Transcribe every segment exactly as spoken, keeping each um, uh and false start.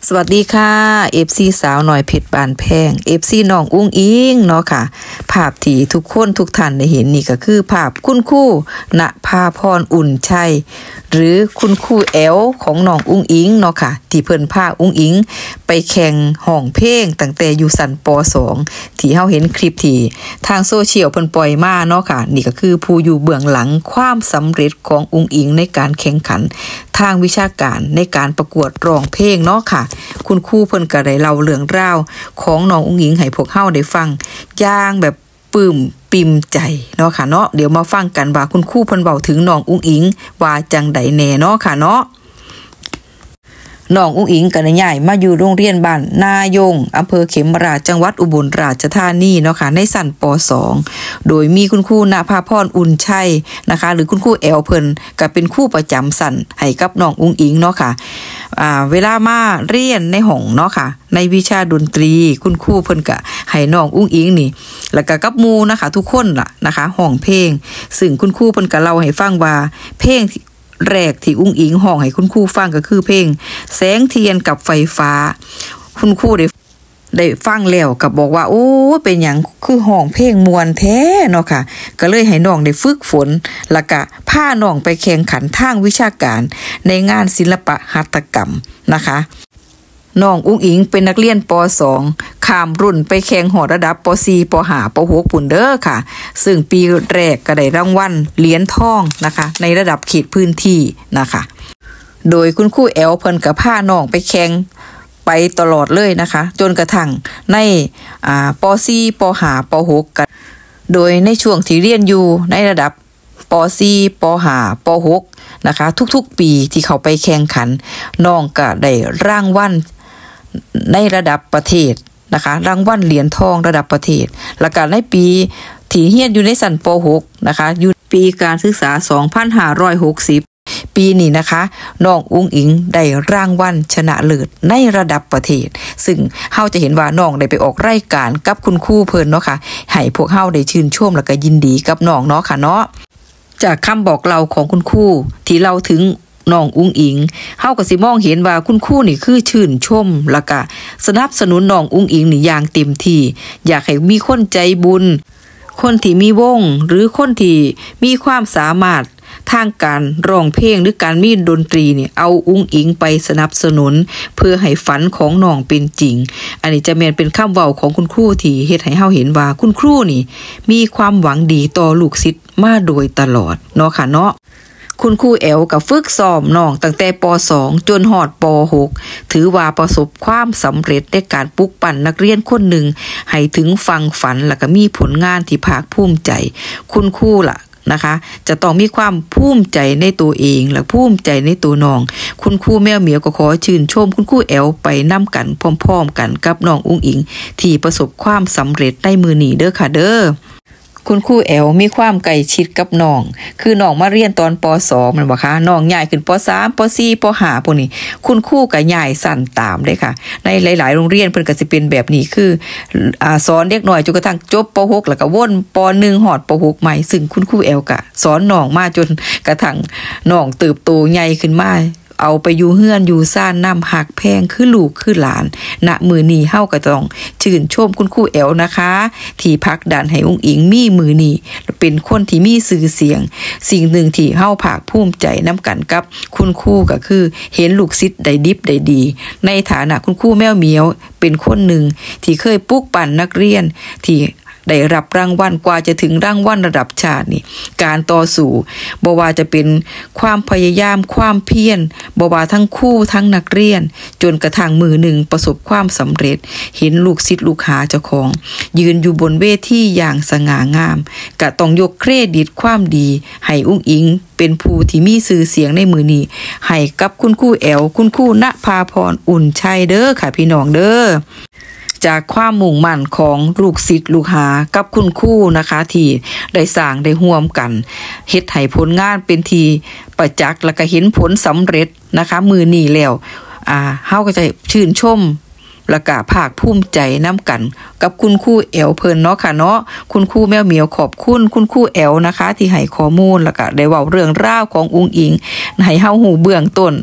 สวัสดีค่ะ เอฟ ซี สาวหน่อยเพชรบานแพง เอฟ ซี น้องอุ้งอิงเนาะค่ะภาพที่ทุกคนทุกท่านได้เห็นนี่ก็คือภาพคุณครูณภาพรอุ่นชัยหรือคุณครูแอลของน้องอุ้งอิงเนาะค่ะที่เพิ่นพาอุ้งอิงไปแข่งห้องเพลงตั้งแต่อยู่ชั้นป สอง ที่เฮาเห็นคลิปที่ทางโซเชียลเพิ่นปล่อยมาเนาะค่ะนี่ก็คือผู้อยู่เบื้องหลังความสำเร็จของอุ้งอิงในการแข่งขันทางวิชาการในการประกวดร้องเพลงเนาะค่ะคุณครูเพิ่นก็ได้เล่าเรื่องราวของน้องอุ้งอิงให้พวกเฮาได้ฟังอย่างแบบปลื้มปิ่มใจเนาะค่ะเนาะเดี๋ยวมาฟังกันว่าคุณครูเพิ่นเว้าถึงน้องอุ้งอิงว่าจังใดแน่เนาะค่ะเนาะน้องอุ้งอิงก็ได้ย้ายมาอยู่โรงเรียนบ้านนายงอำเภอเขมราชจังหวัดอุบลราชธานีเนาะค่ะในชั้นป สอง โดยมีคุณครูณภาพรอุ่นชัยนะคะหรือคุณครูแอลเพิ่นก็เป็นครูประจำชั้นให้กับน้องอุ้งอิงเนาะค่ะอ่าเวลามาเรียนในห้องเนาะค่ะในวิชาดนตรีคุณครูเพิ่นก็ให้น้องอุ้งอิงนี่แล้วก็กับหมู่นะคะทุกคนล่ะนะคะห้องเพลงซึ่งคุณครูเพิ่นก็เล่าให้ฟังว่าเพลงแรกที่อุ้งอิงห้องให้คุณครูฟังก็คือเพลงแสงเทียนกับไฟฟ้าคุณครูได้ได้ฟังแล้วก็บอกว่าโอ้เป็นหยังคือห้องเพลงมวนแท้เนาะค่ะก็เลยให้น้องได้ฝึกฝนแล้วก็พาน้องไปแข่งขันทางวิชาการในงานศิลปะหัตถกรรมนะคะน้องอุ้งอิงเป็นนักเรียนป สอง ข้ามรุ่นไปแข่งหอระดับป สี่ ป ห้า ป หก ปุ่นเด้อค่ะซึ่งปีแรกก็ได้รางวัลเหรียญทองนะคะในระดับเขตพื้นที่นะคะโดยคุณครูแอลเพิ่นก็พาน้องไปแข่งไปตลอดเลยนะคะจนกระทั่งในอ่าป สี่ ป ห้า ป หก กันโดยในช่วงที่เรียนอยู่ในระดับป สี่ ป ห้า ป หก นะคะทุกๆปีที่เขาไปแข่งขันน้องก็ได้รางวัลในระดับประเทศนะคะรางวัลเหรียญทองระดับประเทศและก็ในปีที่เรียนอยู่ในชั้นป หก นะคะอยู่ปีการศึกษาสองพันห้าร้อยหกสิบปีนี้นะคะน้องอุ้งอิงได้รางวัลชนะเลิศในระดับประเทศซึ่งเฮาจะเห็นว่าน้องได้ไปออกรายการกับคุณครูเพิ่นเนาะค่ะให้พวกเฮาได้ชื่นชมและก็ยินดีกับน้องเนาะค่ะเนาะจากคำบอกเล่าของคุณครูที่เล่าถึงน้องอุ้งอิงเฮาก็สิมองเห็นว่าคุณครูนี่คือชื่นชมแล้วก็สนับสนุนน้องอุ้งอิงนี่อย่างเต็มที่อยากให้มีคนใจบุญคนที่มีวงหรือคนที่มีความสามารถทางการร้องเพลงหรือการมีดนตรีนี่เอาอุ้งอิงไปสนับสนุนเพื่อให้ฝันของน้องเป็นจริงอันนี้จะแม่นเป็นคำเว้าของคุณครูที่เฮ็ดให้เฮาเห็นว่าคุณครูนี่มีความหวังดีต่อลูกศิษย์มาโดยตลอดเนาะค่ะเนาะคุณครูแอลกับฝึกซ้อมน้องตั้งแต่ป สอง จนฮอดป หก ถือว่าประสบความสำเร็จในการปลุกปั้นนักเรียนคนหนึ่งให้ถึงฟังฝันและก็มีผลงานที่ภาคภูมิใจคุณครูล่ะนะคะจะต้องมีความภูมิใจในตัวเองและภูมิใจในตัวน้องคุณครูแมวเหมียวก็ขอชื่นชมคุณครูแอลไปนํกันพร้อมๆกันกับน้องอุ้งอิงที่ประสบความสำเร็จในมือนี้เด้อค่ะเด้อคุณครูแอลมีความใกล้ชิดกับน้องคือน้องมาเรียนตอนป สอง มันบ่คะน้องย้ายขึ้นป สาม ป สี่ ป ห้า พวกนี้คุณครูก็ย้ายสั่นตามเลยค่ะในหลายๆโรงเรียนเพิ่นก็สิเป็นแบบนี้คืออ่าสอนเด็กน้อยจนกระทั่งจบป หก แล้วก็วนป หนึ่ง ฮอดป หก ใหม่ซึ่งคุณครูแอลก็สอนน้องมาจนกระทั่งน้องเติบโตใหญ่ขึ้นมาเอาไปอยู่เฮือนอยู่ซ่านนำหักแพงคือลูกคือหลานณมือนี้เฮาก็ต้องชื่นชมคุณครูแอลนะคะที่ผลักดันให้อุ้งอิงมีมือนี้เป็นคนที่มีชื่อเสียงสิ่งหนึ่งที่เฮาภาคภูมิใจนำกันกับคุณครูก็คือเห็นลูกศิษย์ได้ดิบได้ดีในฐานะคุณครูแมวเหมียวเป็นคนหนึ่งที่เคยปลุกปั่นนักเรียนที่ได้รับรางวัลกว่าจะถึงรางวัลระดับชาตินี่การต่อสู้บ่ว่าจะเป็นความพยายามความเพียรบ่ว่าทั้งครูทั้งนักเรียนจนกระทั่งมือหนึ่งประสบความสำเร็จเห็นลูกศิษย์ลูกหาเจ้าของยืนอยู่บนเวทีอย่างสง่างามก็ต้องยกเครดิตความดีให้อุ้งอิงเป็นผู้ที่มีชื่อเสียงในมือนี้ให้กับคุณครูแอลคุณครูณภาพรอุ่นชัยเด้อค่ะพี่น้องเด้อจากความมุ่งมั่นของลูกศิษย์ลูกหากับคุณครูนะคะที่ได้สร้างได้ร่วมกันเฮ็ดให้ผลงานเป็นที่ประจักษ์และก็เห็นผลสำเร็จนะคะมือนี้แล้วอ่าเฮาก็จะชื่นชมและก็ภาคภูมิใจนํกันกับคุณครูแอลเพิ่นเนาะค่ะเนาะคุณครูแมวเหมียวขอบคุณคุณครูแอลนะคะที่ให้ข้อมูลแล้วก็ได้เว้าเรื่องราวของอุ้งอิงให้เฮาฮู้เบื้องต้น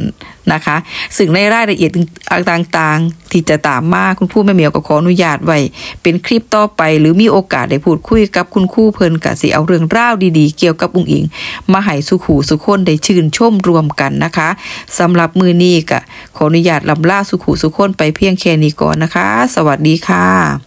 นะคะซึ่งในรายละเอียดต่างๆที่จะตามมาคุณครูแม่เหมียวก็ขออนุญาตไว้เป็นคลิปต่อไปหรือมีโอกาสได้พูดคุยกับคุณครูเพิ่นก็สิเอาเรื่องราวดีๆเกี่ยวกับอุ้งอิงมาให้สุขูสุคนได้ชื่นชมรวมกันนะคะสำหรับมื้อนี้ก็ขออนุญาตลำลาสุขูสุคนไปเพียงแค่นี้ก่อนนะคะสวัสดีค่ะ